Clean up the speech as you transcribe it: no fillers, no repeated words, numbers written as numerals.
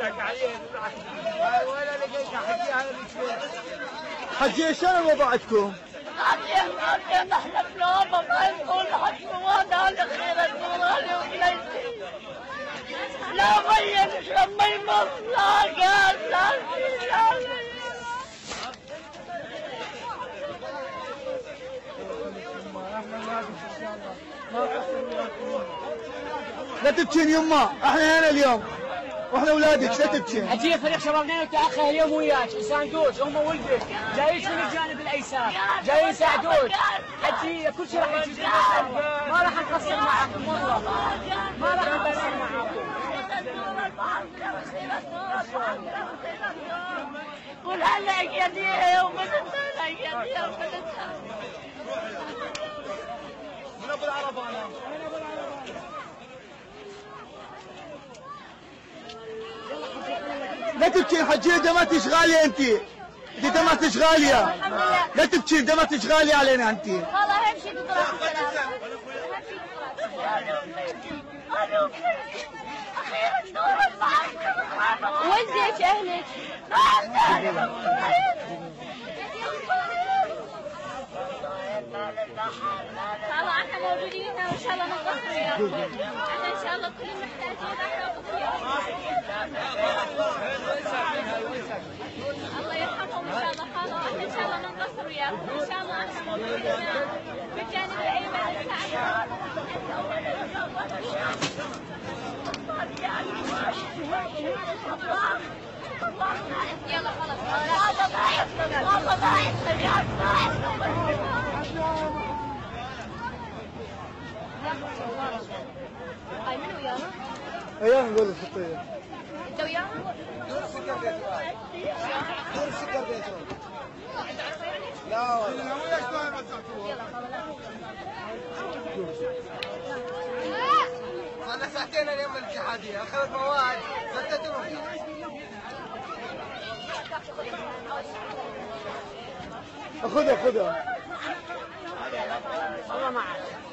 ولا لقيت حجيها حجي شنو وضعتكم؟ حجي نحن بنوبة ما نقول حجي وانا على خير الدوراني وكليتي لا مية نشرب مي مصلى قال لا لا تبكين يمه، احنا هنا اليوم واحنا اولادك، لا تبكين. حجيه فريق شبابنا وتاخر اليوم وياك، يساندوك هم ولدك، جايين من الجانب الايسر، جايين يساعدوك. حجيه كل شيء راح يجي، ما راح نقصر معكم والله، ما راح نقصر معكم. قول هلا يديها يوم بدتها يديها بدتها. من ابو العرب انا. لا تبكين حجيه، دمتش غاليه انت دمتش غاليه. لا تبكين، دمتش غاليه علينا انت. والله اهم شيء تطلع السلام. وين زيك اهلك؟ الله احنا موجودين هنا وان شاء الله ننتصر وياكم. احنا ان شاء الله كل محتاجين احنا الله يرحمهم ان شاء الله خالو. احنا ان شاء الله ننتصر وياكم ان شاء الله. احنا موجودين هنا بالجانب الايمن نساعدكم. يلا خلاص والله هاي من ويانا؟ ايوه نقول الخطيه. انت ويانا؟ دور السكر بيتهم. لا والله. صار لنا ساعتين اليوم الاتحاديه، اخذت مواد فتتهم. خذها الله معك.